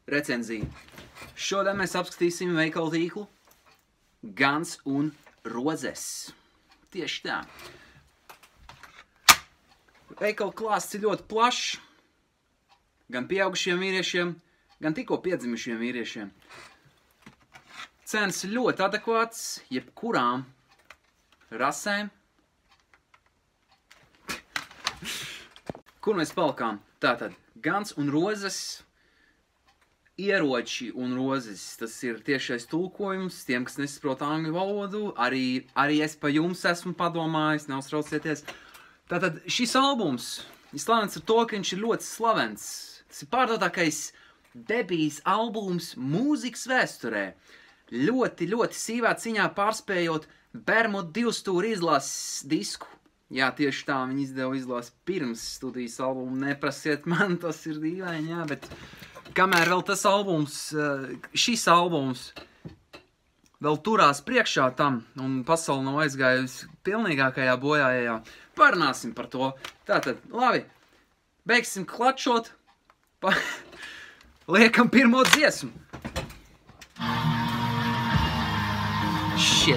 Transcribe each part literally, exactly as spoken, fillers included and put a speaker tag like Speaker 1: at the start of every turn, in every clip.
Speaker 1: recenzija. Šodien mēs apskatīsim veikalu tīklu Guns un Roses. Tieši tā. Veikalu klāsts ir ļoti plašs. Gan pieaugušiem vīriešiem, gan tikko piedzimušiem vīriešiem. Cenas ir ļoti adekvāts jebkurām rasēm. Kur mēs palikām? Tātad, Guns un Roses, ieroči un rozes. Tas ir tiešais tulkojums tiem, kas nesaprot angļu valodu. Arī, arī es pa jums esmu padomājis, neuztraucieties. Tātad, šis albums ir slavens ar to, ka viņš ir ļoti slavens. Tas ir pārdotākais debijas albums mūzikas vēsturē. Ļoti, ļoti sīvā ciņā pārspējot Bermudu divstūri izlases disku. Jā, tieši tā, viņi izdeva izlasi pirms studijas albumu. Neprasiet man, tas ir dīvaini, jā, bet kamēr vēl tas albums, šis albums vēl turās priekšā tam, un pasaule nav aizgājusi pilnīgākajā bojājā, parunāsim par to. Tātad, labi, beigsim klačot, pa... liekam pirmo dziesmu. Shit.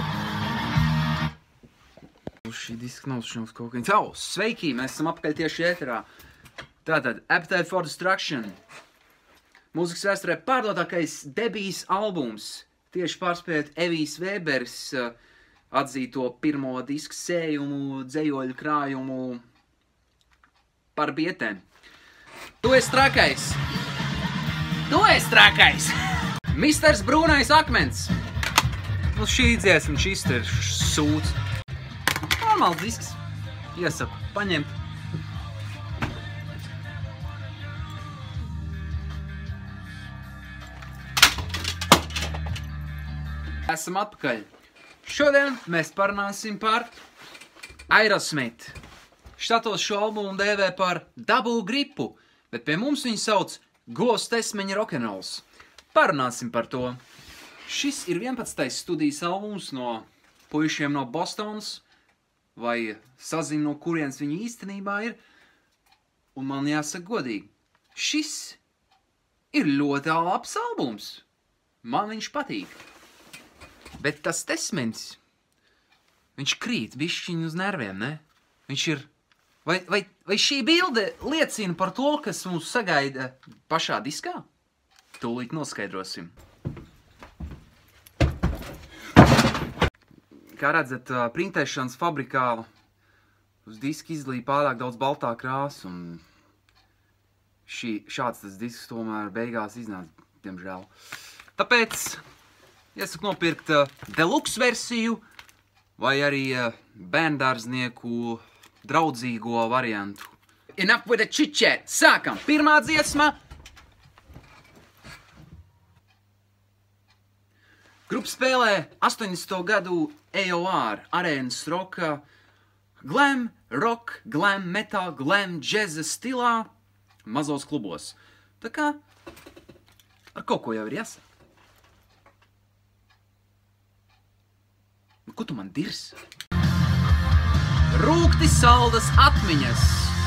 Speaker 1: Šī diska nav šņaus kaut kāds. Au, sveiki, mēs esam apakaļ tieši ēterā. Tātad, Appetite for Destruction. Mūzikas vēsturē pārdotākais debijas albums. Tieši pārspējot Evijs Vēberis atzīto pirmo disku sējumu, dzejoļu krājumu par bietēm. Tu esi trakais! Tu esi trakais! Misters Brūnais akmens! Nu šī dziesma, šis ir sūds. Normāls disks. Iesaku paņemt. Esam atpakaļ. Šodien mēs parunāsim par Aerosmith. Štatos šo albumu dēvē par Double Gripu, bet pie mums viņu sauc Ghost Esmeņa Rock'n'Rolls. Parunāsim par to. Šis ir vienpadsmitais studijas albums no puišiem no Bostonas, vai sazina, no kurienes viņi īstenībā ir, un man jāsaka godīgi, šis ir ļoti labs albums. Man viņš patīk. Bet tas Esmeņs, viņš krīt bišķiņ uz nerviem, ne? Viņš ir... Vai, vai, vai šī bilde liecina par to, kas mums sagaida pašā diskā? Tūlīt noskaidrosim. Kā redzat, printēšanas fabrikā uz diska izlīja pārāk daudz baltā krāsa, un šī, šāds tas disks tomēr beigās iznāca, diemžēl. Tāpēc iesaku nopirkt deluxe versiju vai arī bērndārznieku draudzīgo variantu. Enough with the chit-chat! Sākam! Pirmā dziesma! Grupa spēlē astoņdesmito gadu A O R, arēnas roka, glam, rock, glam, metal, glam, džeza stilā, mazos klubos. Tā kā ar kaut ko jau ir jāsaka. Nu, ko tu man dirs? Rūkti saldas atmiņas.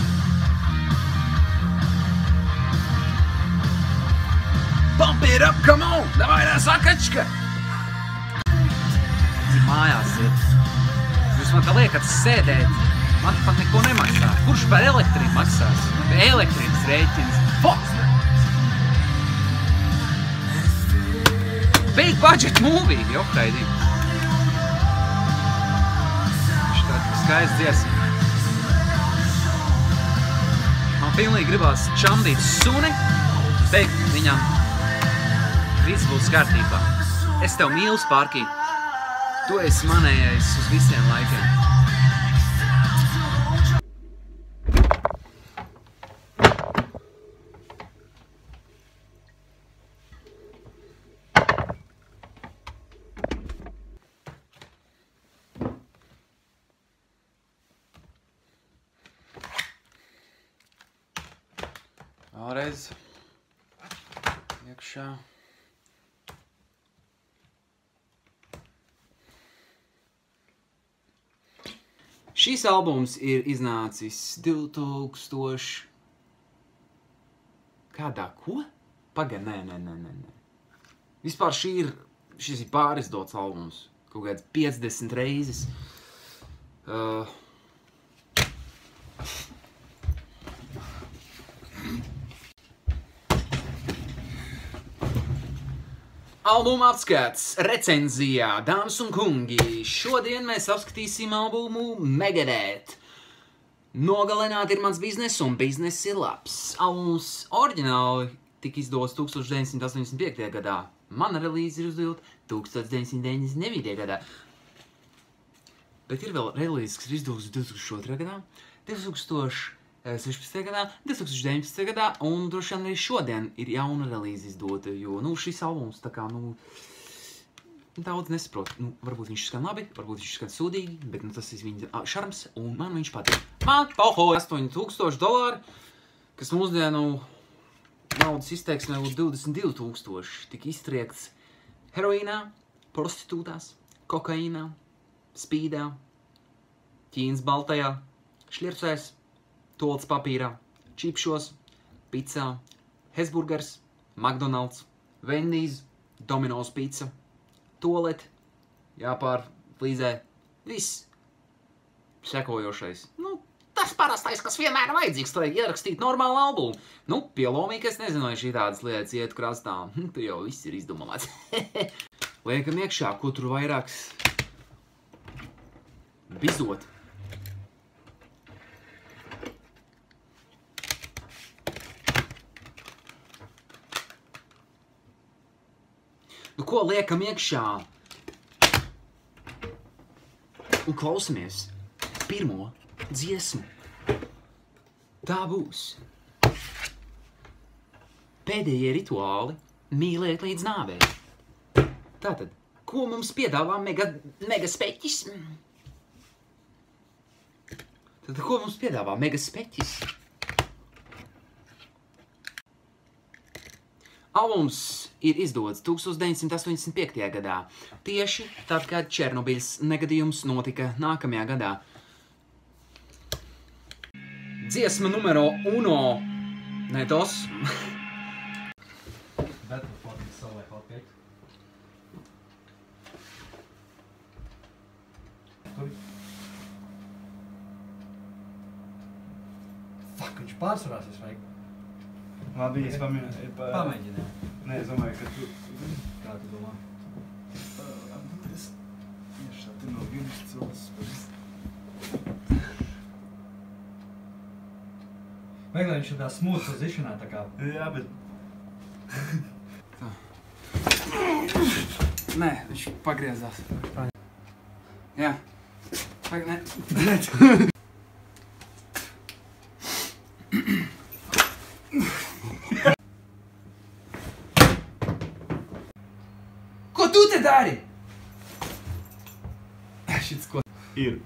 Speaker 1: Pump it up, come on! Davai, sakačka! Mājās ir. Jūs man tā liekat sēdēt. Man pat neko nemaksā. Kurš par elektrību maksās? Elektrības rēķins. Fuck! Big budget movie, jokaidī. Viņš tāda skaists dziesma. Man pilnīgi gribās čamdīt suni, teikt viņam, viss būs kārtībā. Es tev mīlu, Spārkī. Tu esi manējais uz visiem laikiem. Vēlreiz iekšā. Šis albums ir iznācis divtūkstoši... Kādā? Ko? Pagaid, nē, nē, nē, nē, nē. Vispār šī ir, šis ir pārizdots albums. Kaut kāds piecdesmit reizes. Uh, Albuma apskats recenzijā, dāmas un kungi. Šodien mēs apskatīsim albumu Megadeth. Nogalināti ir mans bizness un bizness ir labs. Albums oriģināli tika izdots tūkstoš deviņsimt astoņdesmit piektajā gadā. Mana relīze ir uzdota tūkstoš deviņsimt deviņdesmit devītajā gadā. Bet ir vēl relīzes, kas ir izdotas divi tūkstoši otrajā gadā, divi tūkstoši sešpadsmitajā gadā, divi tūkstoši deviņpadsmitajā gadā, un droši vien arī šodien ir jauna relīze izdota, jo, nu, šis albums tā kā, nu, daudz nesaprot. Nu, varbūt viņš skan labi, varbūt viņš skan sūdīgi, bet, nu, tas ir viņa šarms, un man viņš patīk. Man pohoja astoņi tūkstoši dolāri, kas mūsdienu naudas izteiksmē būtu divdesmit divi tūkstoši, tika iztriekts heroīnā, prostitūtās, kokaīnā, spīdā, Ķīnas baltajā, šļircēs, tolts papīrā, čipšos, pizzā, Hesburgers, McDonald's, Wendy's, Domino's pizza, toaleti, jāpār, flīzē, viss sekojošais. Nu, tas parastais, kas vienmēr ir vajadzīgs, lai ierakstīt normālu albumu. Nu, pie Lomīka es nezinu, vai šī tādas lietas iet krastā. Tur jau viss ir izdomāts. Liekam iekšā, ko tur vairāks bizot. Nu, ko liekam iekšā? Un klausamies pirmo dziesmu. Tā būs. Pēdējie rituāli mīlēt līdz nāvei. Tātad, ko mums piedāvā mega, mega speķis? Tātad, ko mums piedāvā mega speķis? Albums ir izdots tūkstoš deviņsimt astoņdesmit piektajā gadā, tieši tad, kad Černobiļas negadījums notika nākamajā gadā. Dziesma numero uno. Ne tos.
Speaker 2: Fuck, viņš pārsvarāsies, vajag.
Speaker 3: Labi, es pamēģināju.
Speaker 2: Pamēģināju.
Speaker 3: Nē, es domāju, ka tu...
Speaker 2: Kā tu domā?
Speaker 3: Es... Iešā, tu no vienas cilvēks.
Speaker 2: Vajag, lai viņš ir tā smooth positionā, tā kā...
Speaker 3: Jā, bet...
Speaker 1: Nē, viņš pagriezās. Jā. Vajag, ne. Ko tu te dari? Šits ko...
Speaker 3: Ir.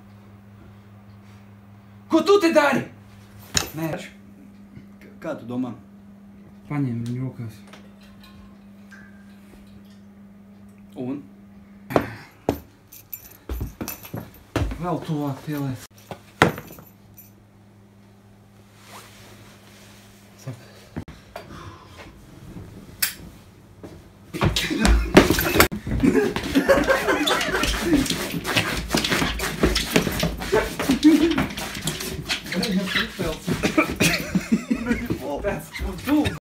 Speaker 1: Ko tu te dari? Nē.
Speaker 2: Kā tu domā?
Speaker 1: Paņem viņu rokās.
Speaker 2: Un?
Speaker 1: Vēl tuvāk pieliec.